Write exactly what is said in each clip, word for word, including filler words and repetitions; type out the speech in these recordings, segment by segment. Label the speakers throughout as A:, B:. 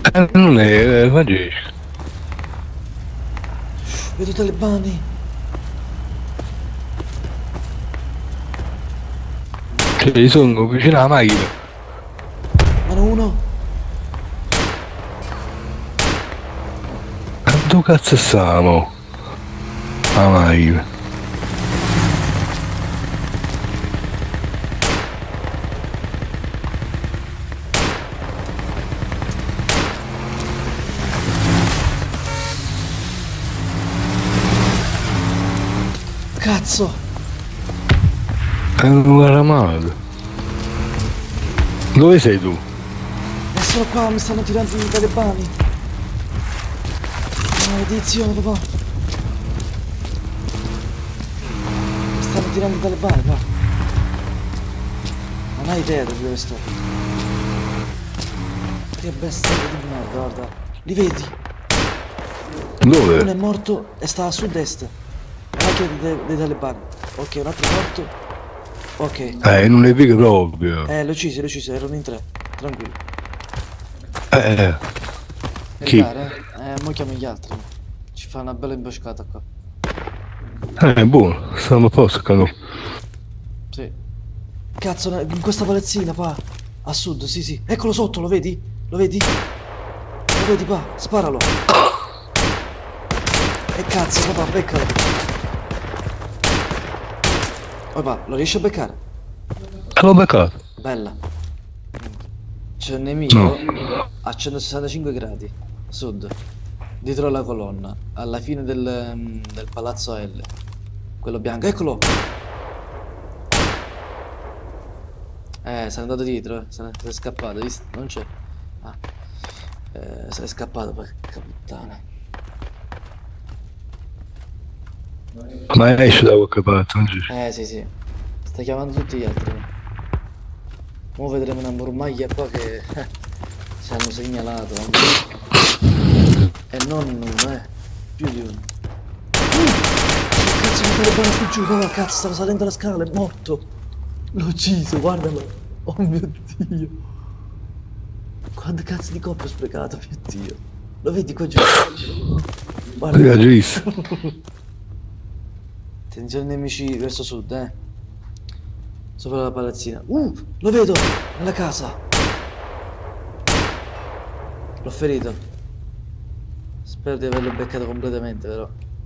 A: Eh, non è, eh, mangiesci.
B: Vedo talebani.
A: Cioè, sono vicino alla macchina.
B: Mano uno.
A: Ma dove cazzo stiamo? La macchina.
B: Cazzo.
A: È un aramato. Dove sei tu?
B: Ma sono qua, mi stanno tirando i talebani. Maledizione, papà. Mi stanno tirando i talebani, papà. Non hai idea di dove sto. Che bestia di merda, guarda. Li vedi?
A: Dove?
B: Uno è morto e sta a sud-est. La macchina dei, dei talebani. Ok, un altro è morto. Ok.
A: Eh, non è vero proprio.
B: Eh, l'ho ucciso, l'ho ucciso, erano in tre. Tranquillo.
A: Eh, eh. Chi?
B: Guardare, eh? Eh, mo chiamo gli altri. Ci fa una bella imboscata qua.
A: Eh, buono, stiamo a posto, cano.
B: Sì. Cazzo, in questa palazzina qua. A sud, sì, sì. Eccolo sotto, lo vedi? Lo vedi? Lo vedi qua? Sparalo. E cazzo, papà, beccalo. Papà, lo riesci a beccare?
A: L'ho beccato.
B: Bella. C'è un nemico
A: No.
B: a centosessantacinque gradi, a sud, dietro la colonna, alla fine del, mm, del palazzo L. Quello bianco, eccolo! Eh, se n'è andato dietro, eh. Se n'è, se n'è scappato, hai visto? Non c'è. Ah. Eh, se n'è scappato, porca puttana.
A: Ma esce da qualche parte, non c'è.
B: Eh, sì, sì. Sta chiamando tutti gli altri. Mo' vedremo una mormaglia qua che eh, ci hanno segnalato. E non uno, eh. Più di uno. Uh, cazzo mi talebano più giù, no, cazzo, stava salendo la scala, è morto. L'ho ucciso, guardalo. Oh mio Dio. Quante cazzo di coppia ho sprecato, mio Dio. Lo vedi qua giù? Guarda.
A: L'ho già visto.
B: Attenzione nemici verso sud, eh. Sopra la palazzina. Uh, lo vedo! Nella casa. L'ho ferito. Spero di averlo beccato completamente, però.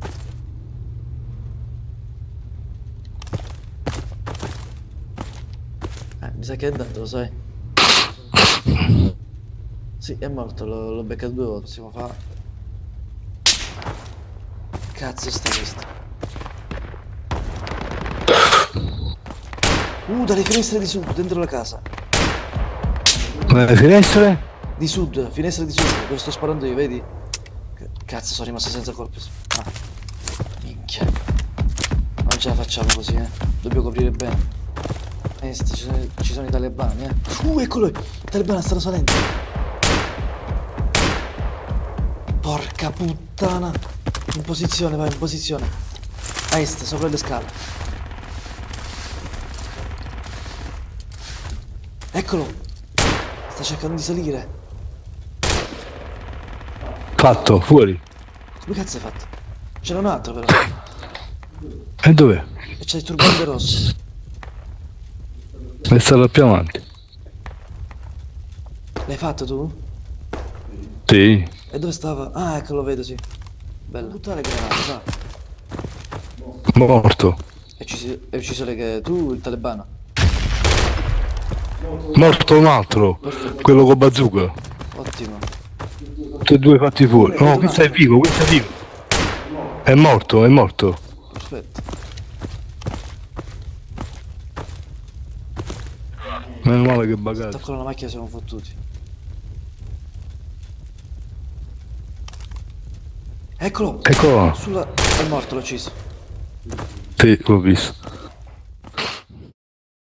B: Eh, mi sa che è andato, lo sai. Sì, è morto, l'ho beccato due volte, possiamo fare. Cazzo sta questo? Uh, dalle finestre di sud, dentro la casa.
A: Ma le finestre?
B: Di sud, finestre di sud, dove sto sparando io, vedi? Cazzo, sono rimasto senza colpi. Ah, minchia. Non ce la facciamo così, eh. Dobbiamo coprire bene. Eh, ci sono, ci sono i talebani, eh. Uh, eccolo! I talebani stanno salendo. Porca puttana. In posizione, vai, in posizione. A est, sopra le scale. Eccolo! Sta cercando di salire.
A: Fatto, fuori.
B: Come cazzo hai fatto? C'era un altro però.
A: E dov'è?
B: E c'è il turbante rosso.
A: È stato più avanti.
B: L'hai fatto tu?
A: Sì.
B: E dove stava? Ah, ecco, lo vedo, sì. Bello. Buttare le granate, va.
A: Morto.
B: E ci si... è ucciso le... tu, il talebano.
A: Morto un altro.
B: Perfetto.
A: Quello con bazooka.
B: Ottimo.
A: Tutti e due fatti fuori. No, questo è vivo, questo è vivo. È morto, è morto.
B: Perfetto.
A: Meno male che bagato.
B: Tocco la macchina, siamo fottuti. Eccolo!
A: Eccolo là.
B: Sulla... è morto, l'ho ucciso.
A: Sì, l'ho visto.